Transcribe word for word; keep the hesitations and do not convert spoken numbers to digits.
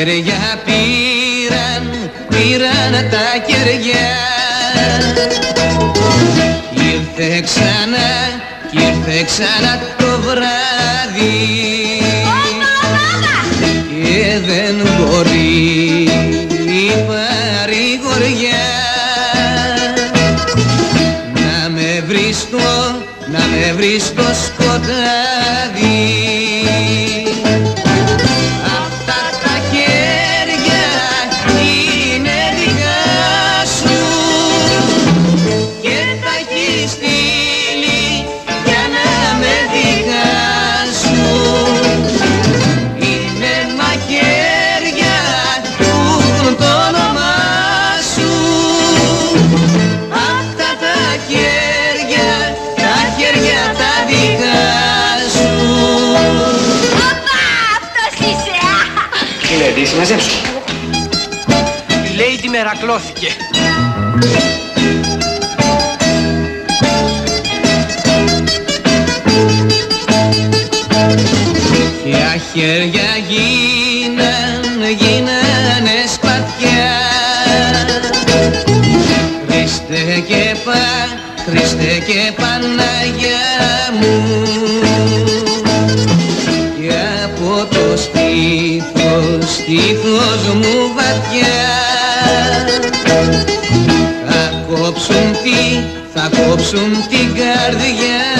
κεριά πήραν, πήραν τα κεριά. Ήρθε ξανά, κι ήρθε ξανά το βράδυ και δεν μπορεί η παρηγοριά να με βρει στο, να με βρει στο σκοτάδι. Αυτά τα χέρια είναι δικά σου και τα έχεις στείλει για να με δικάσου. Είναι μαχαίρια που έχουν το όνομά σου. Αυτά τα χέρια, τα χέρια τα δικά σου. Αυτός είσαι! Τι λέει, τι συμμαζέψου. Η Lady μερακλώθηκε. Ποια χέρια γίναν, γίνανε σπαθιά. Χριστέ και πα, Χριστέ και Παναγιά μου, και από το στήθος, στήθος μου βαθιά θα κόψουν τι, θα κόψουν την καρδιά